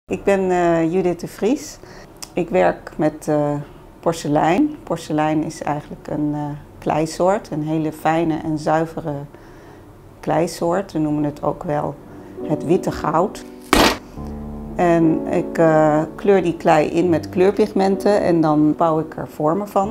Ik ben Judith de Vries. Ik werk met porselein. Porselein is eigenlijk een kleisoort, een hele fijne en zuivere kleisoort. We noemen het ook wel het witte goud. En ik kleur die klei in met kleurpigmenten en dan bouw ik er vormen van.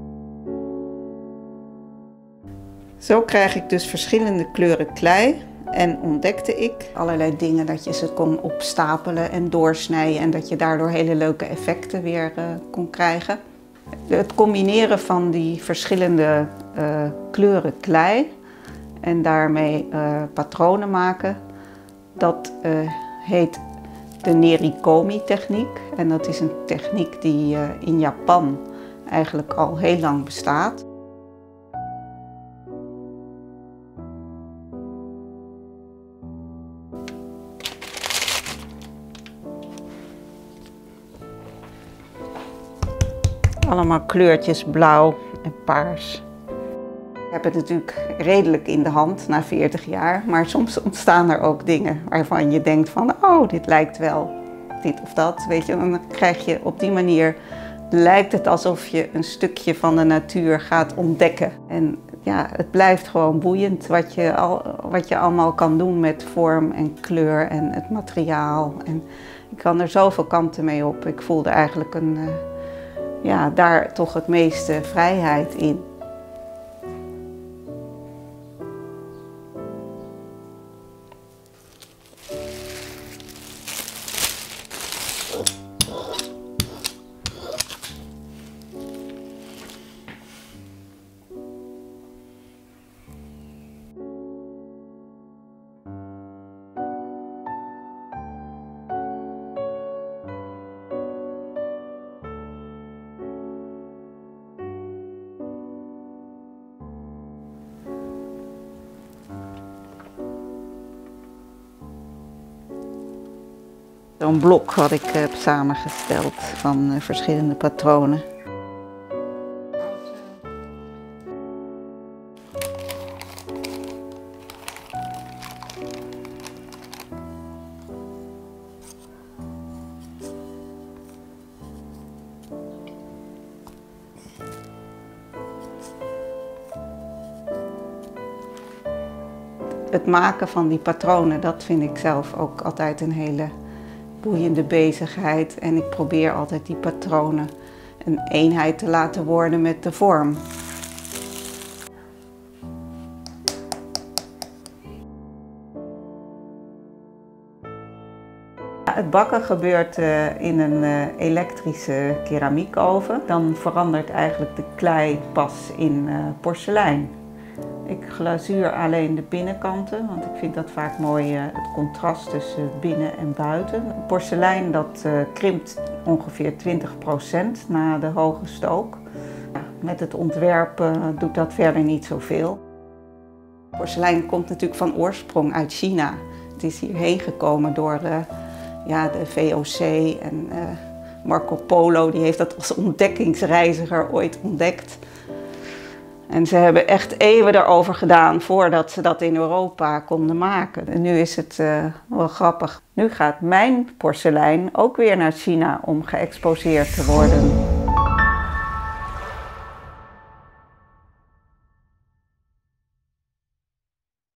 Zo krijg ik dus verschillende kleuren klei. En ontdekte ik allerlei dingen, dat je ze kon opstapelen en doorsnijden en dat je daardoor hele leuke effecten weer kon krijgen. Het combineren van die verschillende kleuren klei en daarmee patronen maken, dat heet de nerikomi techniek. En dat is een techniek die in Japan eigenlijk al heel lang bestaat. Allemaal kleurtjes blauw en paars. Ik heb het natuurlijk redelijk in de hand na 40 jaar, maar soms ontstaan er ook dingen waarvan je denkt van, oh, dit lijkt wel dit of dat. Weet je, dan krijg je op die manier, lijkt het alsof je een stukje van de natuur gaat ontdekken. En ja, het blijft gewoon boeiend wat je allemaal kan doen met vorm en kleur en het materiaal. En ik kan er zoveel kanten mee op. Ik voelde eigenlijk daar toch het meeste vrijheid in. Zo'n blok wat ik heb samengesteld van verschillende patronen. Het maken van die patronen, dat vind ik zelf ook altijd een hele boeiende bezigheid. En ik probeer altijd die patronen een eenheid te laten worden met de vorm. Het bakken gebeurt in een elektrische keramiekoven. Dan verandert eigenlijk de klei pas in porselein. Ik glazuur alleen de binnenkanten, want ik vind dat vaak mooi, het contrast tussen binnen en buiten. Porselein dat krimpt ongeveer 20% na de hoge stook. Met het ontwerp doet dat verder niet zoveel. Porselein komt natuurlijk van oorsprong uit China. Het is hierheen gekomen door de VOC en Marco Polo, die heeft dat als ontdekkingsreiziger ooit ontdekt. En ze hebben echt eeuwen erover gedaan voordat ze dat in Europa konden maken. En nu is het wel grappig. Nu gaat mijn porselein ook weer naar China om geëxposeerd te worden.